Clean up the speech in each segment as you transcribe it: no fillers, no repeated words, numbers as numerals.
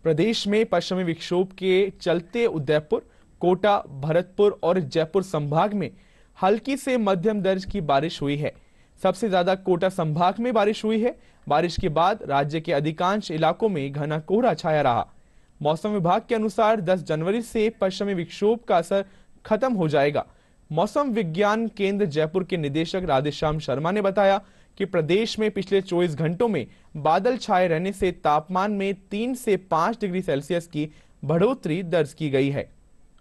प्रदेश में पश्चिमी विक्षोभ के चलते उदयपुर, कोटा, भरतपुर और जयपुर संभाग में हल्की से मध्यम दर्ज की बारिश हुई है। सबसे ज्यादा कोटा संभाग में बारिश हुई है। बारिश के बाद राज्य के अधिकांश इलाकों में घना कोहरा छाया रहा। मौसम विभाग के अनुसार 10 जनवरी से पश्चिमी विक्षोभ का असर खत्म हो जाएगा। मौसम विज्ञान केंद्र जयपुर के निदेशक राधेश्याम शर्मा ने बताया कि प्रदेश में पिछले 24 घंटों में बादल छाए रहने से तापमान में 3 से 5 डिग्री सेल्सियस की बढ़ोतरी दर्ज की गई है।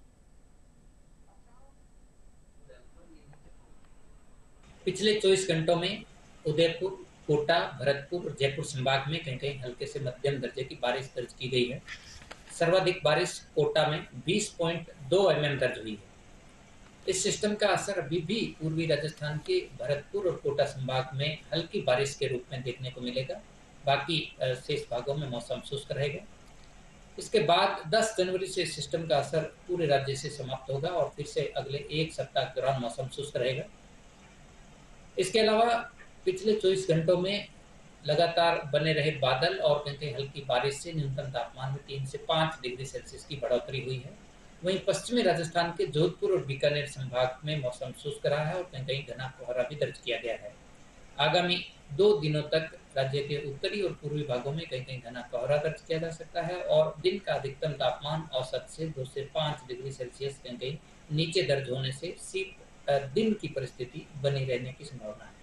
पिछले 24 घंटों में उदयपुर, कोटा, भरतपुर और जयपुर संभाग में कहीं कहीं हल्के से मध्यम दर्जे की बारिश दर्ज की गई है। सर्वाधिक बारिश कोटा में 20.2 mm दर्ज हुई है। इस सिस्टम का असर अभी भी पूर्वी राजस्थान के भरतपुर और कोटा संभाग में हल्की बारिश के रूप में देखने को मिलेगा। बाकी शेष भागों में मौसम शुष्क रहेगा। इसके बाद 10 जनवरी से सिस्टम का असर पूरे राज्य से समाप्त होगा और फिर से अगले एक सप्ताह के दौरान मौसम शुष्क रहेगा। इसके अलावा पिछले 24 घंटों में लगातार बने रहे बादल और कहीं कहीं हल्की बारिश से न्यूनतम तापमान में 3 से 5 डिग्री सेल्सियस की बढ़ोतरी हुई है। वहीं पश्चिमी राजस्थान के जोधपुर और बीकानेर संभाग में मौसम शुष्क रहा है और कहीं कहीं घना कोहरा भी दर्ज किया गया है। आगामी 2 दिनों तक राज्य के उत्तरी और पूर्वी भागों में कहीं कहीं घना कोहरा दर्ज किया जा सकता है और दिन का अधिकतम तापमान औसत से 2 से 5 डिग्री सेल्सियस कहीं कहीं नीचे दर्ज होने से शीत दिन की परिस्थिति बनी रहने की संभावना है।